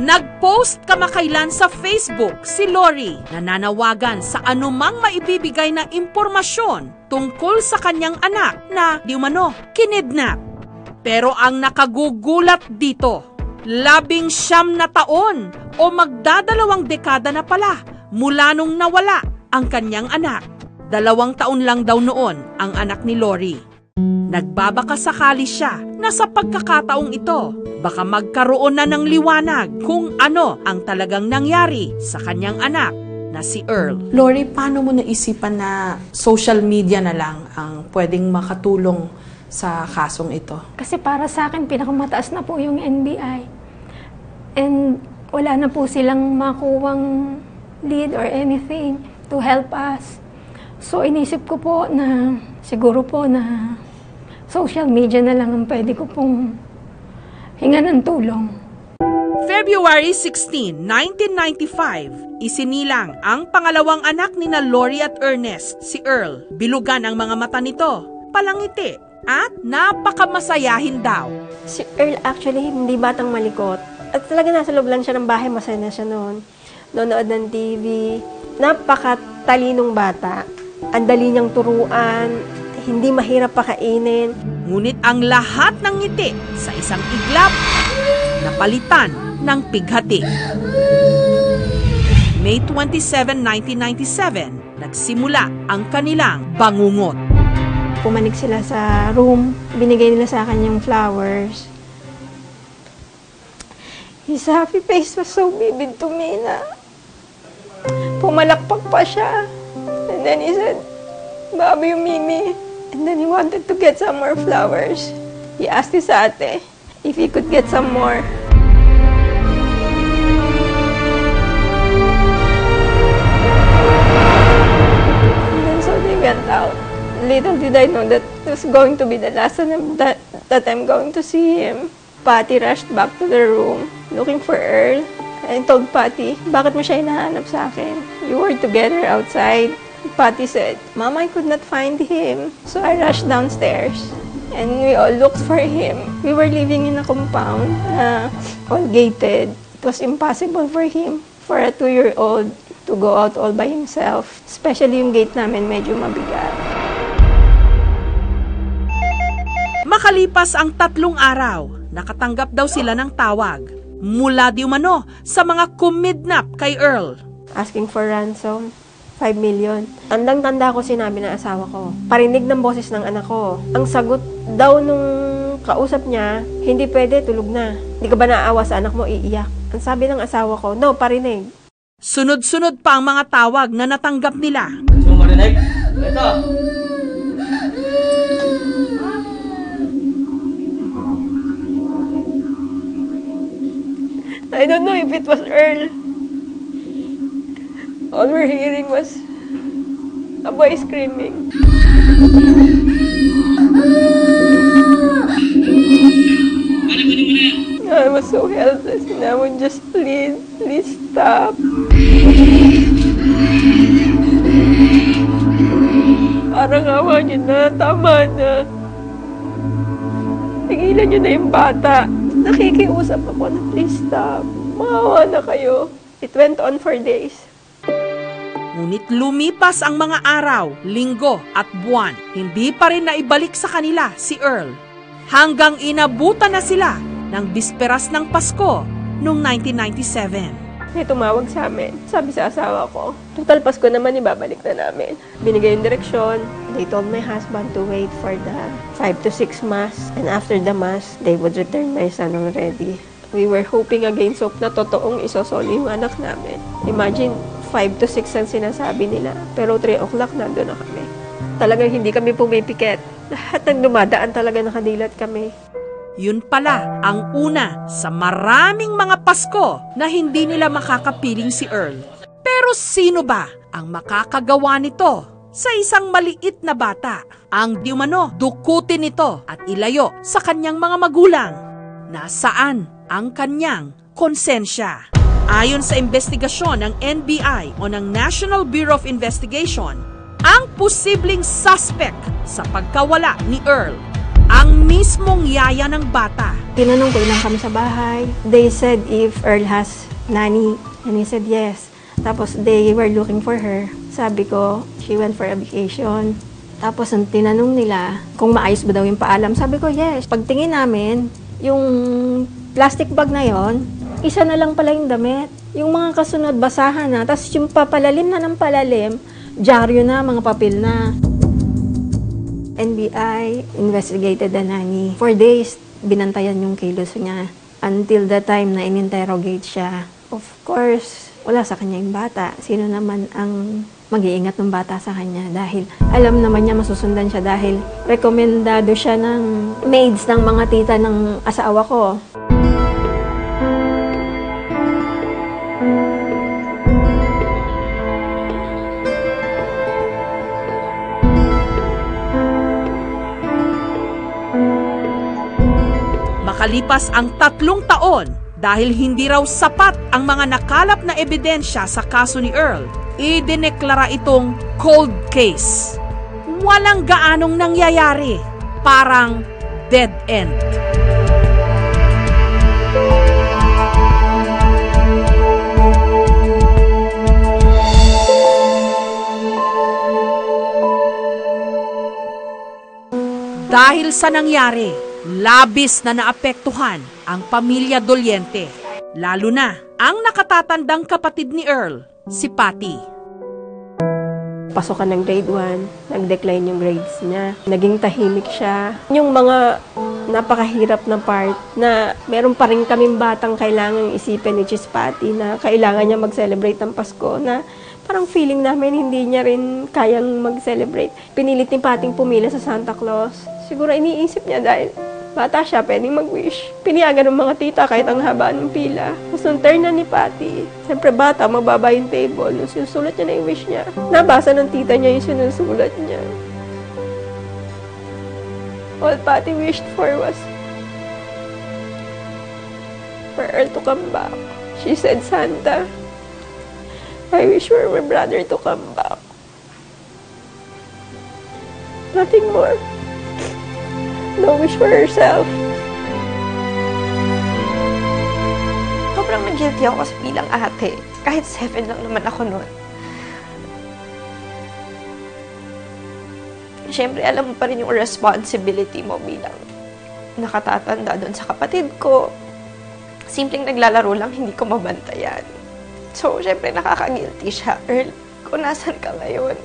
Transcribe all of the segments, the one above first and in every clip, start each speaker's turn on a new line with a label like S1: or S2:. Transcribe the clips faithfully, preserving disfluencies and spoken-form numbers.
S1: Nag-post kamakailan sa Facebook si Lori nananawagan sa anumang maibibigay na impormasyon tungkol sa kanyang anak na di umano kinidnap. Pero ang nakagugulat dito, labing siyam na taon o magdadalawang dekada na pala mula nung nawala ang kanyang anak. Dalawang taon lang daw noon ang anak ni Lori. Nagbabaka sakali siya na sa pagkakataong ito, baka magkaroon na ng liwanag kung ano ang talagang nangyari sa kanyang anak na si Earl.
S2: Lori, paano mo naisipan na social media na lang ang pwedeng makatulong sa kasong ito?
S3: Kasi para sa akin, pinakamataas na po yung N B I. And wala na po silang makuwang lead or anything to help us. So inisip ko po na siguro po na social media na lang ang pwede ko pong hinga ng tulong.
S1: February sixteenth, nineteen ninety-five, isinilang ang pangalawang anak ni na Lori at Ernest, si Earl. Bilugan ang mga mata nito, palangiti, at napakamasayahin daw.
S4: Si Earl actually hindi batang malikot. At talaga nasa loob lang siya ng bahay, masaya na siya noon. Nonood ng T V. Napakatalinong bata. Ang dali niyang turuan. Hindi mahirap pakainin.
S1: Ngunit ang lahat ng ngiti sa isang iglap, napalitan ng pighati. May twenty-seventh, nineteen ninety-seven, nagsimula ang kanilang bangungot.
S4: Pumanik sila sa room. Binigay nila sa akin yung flowers. His happy face was so vivid to me na pumalakpak pa siya. And then he said, "Babi yung Mimi." And then he wanted to get some more flowers. He asked his ate if he could get some more. And then so they went out. Little did I know that it was going to be the last time that, that I'm going to see him. Patty rushed back to the room looking for Earl. And told Patty, bakit mo siya hinahanap sa akin? You were together outside. Patty said, "Mom, I could not find him." So I rushed downstairs and we all looked for him. We were living in a compound, uh, all gated. It was impossible for him, for a two-year-old, to go out all by himself. Especially yung gate namin medyo mabigat.
S1: Makalipas ang tatlong araw, nakatanggap daw sila ng tawag mula di umano sa mga kumidnap kay Earl.
S4: Asking for ransom. five million. Tandang-tanda ko sinabi ng asawa ko. Parinig ng boses ng anak ko. Ang sagot daw nung kausap niya, hindi pwede, tulog na. Hindi ka ba naawa sa anak mo, iiyak? Ang sabi ng asawa ko, no, parinig.
S1: Sunod-sunod pa ang mga tawag na natanggap nila.
S5: Gusto mo marinig? Ito.
S4: I don't know if it was Earl. All we're hearing was a boy screaming. I was so helpless and I would just plead, please stop. Parang awa niyo na, tama na. Tigilan niyo na yung bata. Nakikiusap ako na please stop. Maawa na kayo. It went on for days.
S1: Ngunit lumipas ang mga araw, linggo at buwan, hindi pa rin naibalik sa kanila si Earl. Hanggang inabutan na sila ng bisperas ng Pasko noong nineteen ninety-seven.
S4: May tumawag sa amin. Sabi sa asawa ko, total Pasko naman, ibabalik na namin. Binigay yung direksyon. They told my husband to wait for the five to six mass. And after the mass, they would return my son already. We were hoping against hope na totoong isosoli yung anak namin. Imagine, five to six ang sinasabi nila. Pero three o'clock nandun na kami. Talagang hindi kami pumipikit. Lahat ng dumadaan talaga nakadilat kami.
S1: Yun pala ang una sa maraming mga Pasko na hindi nila makakapiling si Earl. Pero sino ba ang makakagawa nito sa isang maliit na bata? Ang di umano dukutin nito at ilayo sa kanyang mga magulang. Nasaan ang kanyang konsensya? Ayon sa investigasyon ng N B I o ng National Bureau of Investigation, ang posibleng suspect sa pagkawala ni Earl, ang ang mismong yaya ng bata.
S4: Tinanong ko ilang kami sa bahay. They said if Earl has nanny. And he said yes. Tapos they were looking for her. Sabi ko, she went for a vacation. Tapos ang tinanong nila kung maayos ba daw yung paalam. Sabi ko, yes. Pagtingin namin, yung plastic bag na yon, isa na lang pala yung damit. Yung mga kasunod, basahan na. Tapos yung papalalim na ng palalim, dyaryo na, mga papel na. N B I investigated the nanny. For days, binantayan yung kilos niya. Until the time na in-interrogate siya. Of course, wala sa kanya yung bata. Sino naman ang mag-iingat ng bata sa kanya? Dahil alam naman niya masusundan siya dahil rekomendado siya ng maids ng mga tita ng asawa ko.
S1: Makalipas ang tatlong taon, dahil hindi raw sapat ang mga nakalap na ebidensya sa kaso ni Earl, idineklara itong cold case. Walang gaanong nangyayari, parang dead end. Dahil sa nangyari, labis na naapektuhan ang pamilya Doliente, lalo na ang nakatatandang kapatid ni Earl, si Patty.
S4: Pasok ka ng grade one, nag-decline yung grades niya. Naging tahimik siya. Yung mga napakahirap na part na meron pa rin kaming batang kailangang isipin, which is Patty, na kailangan niya mag-celebrate ng Pasko, na parang feeling namin hindi niya rin kayang mag-celebrate. Pinilit ni Patting pumila sa Santa Claus. Siguro iniisip niya dahil bata siya, pwedeng mag-wish. Piniyagan ng mga tita kahit ang haba ng pila. Tapos nung turn na ni Patty, siyempre bata, mababa yung table. Nung sinusulat niya na yung wish niya, nabasa ng tita niya yung sinusulat niya. All Patty wished for was for Earl to come back. She said, Santa, I wish for my brother to come back. Nothing more. No wish for herself.
S6: Sobrang nag-guilty ako kasi bilang ate. Kahit seven lang naman ako noon. Siyempre, alam mo pa rin yung responsibility mo bilang nakatatanda doon sa kapatid ko. Simpleng naglalaro lang, hindi ko mabantayan. So, siyempre, nakaka-guilty siya. Earl, kung nasan ka ngayon?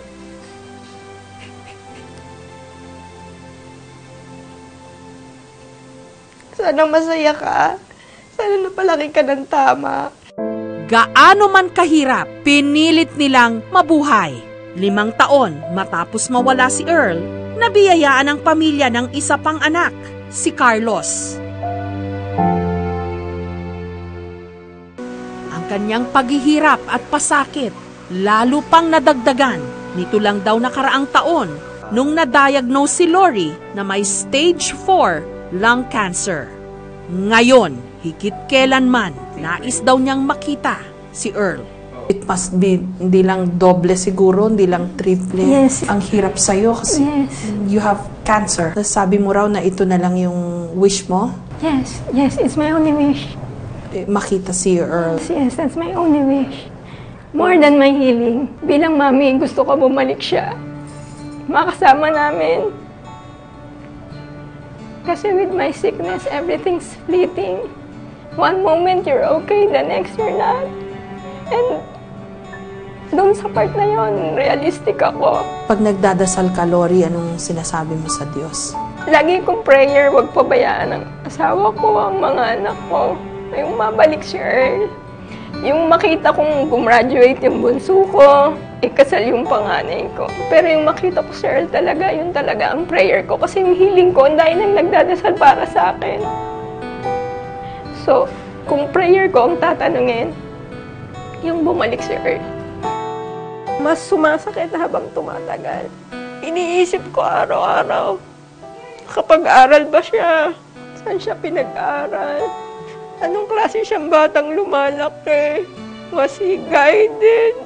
S6: Sana masaya ka. Sana napalaki ka ng tama.
S1: Gaano man kahirap, pinilit nilang mabuhay. Limang taon matapos mawala si Earl, nabiyayaan ang pamilya ng isa pang anak, si Carlos. Ang kanyang paghihirap at pasakit, lalo pang nadagdagan. Nito lang daw nakaraang taon, nung na-diagnose si Lori na may stage four lung cancer. Ngayon, higit kailanman, nais daw niyang makita si Earl.
S2: It must be hindi lang doble siguro, hindi lang triple.
S3: Yes.
S2: Ang hirap sa'yo kasi
S3: Yes.
S2: you have cancer. Sabi mo raw na ito na lang yung wish mo,
S3: Yes, yes, it's my only wish.
S2: eh, makita si Earl.
S3: Yes, that's my only wish. More than my healing. Bilang mami, gusto ko bumalik siya. Makasama namin. Kasi with my sickness, everything's fleeting. One moment you're okay, the next you're not. And doon sa part na yon, realistic ako.
S2: Pag nagdadasal ka, Lori, anong sinasabi mo sa Diyos?
S4: Lagi kong prayer, wag pabayaan ng asawa ko, ang mga anak ko. Yung mabalik si Earl. Yung makita kong gumraduate yung bunso ko, ikasal yung panganay ko. Pero yung makita ko si Earl talaga, yun talaga ang prayer ko. Kasi yung healing ko, dahil nang nagdadasal para sa akin. So, kung prayer ko ang tatanungin, yung bumalik si Earl. Mas sumasakit habang tumatagal. Iniisip ko araw-araw, kapag-aral ba siya? Saan siya pinag-aral? Anong klase siyang batang lumalaki? Was he guided?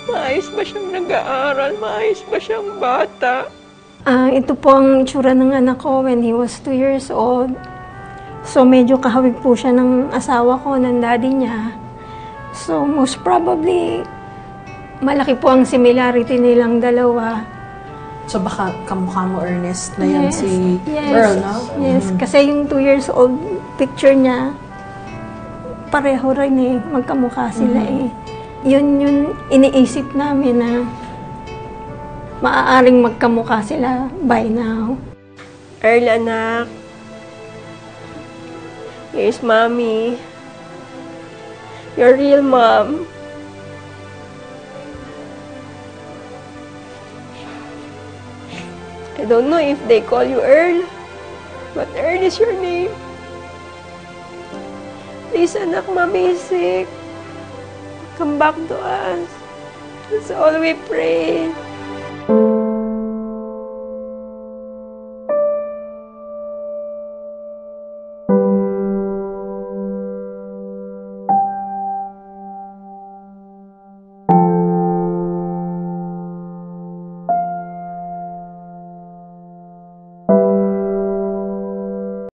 S4: Maayos ba siyang nag-aaral? Maayos ba siyang bata?
S3: Ah, ito po ang itsura ng anak ko when he was two years old. So, medyo kahawig po siya ng asawa ko, ng daddy niya. So, most probably, malaki po ang similarity nilang dalawa.
S2: So baka kamukha mo, Ernest, na yan si
S3: yes,
S2: Earl, no?
S3: Yes,
S2: Mhm.
S3: kasi yung two years old picture niya, pareho rin eh, magkamukha sila eh. Yun yun iniisip namin na maaaring magkamukha sila by now.
S4: Earl, anak. Here's mommy. Your real mom. I don't know if they call you Earl, but Earl is your name. Please, anak, mommy is sick. Come back to us. That's all we pray.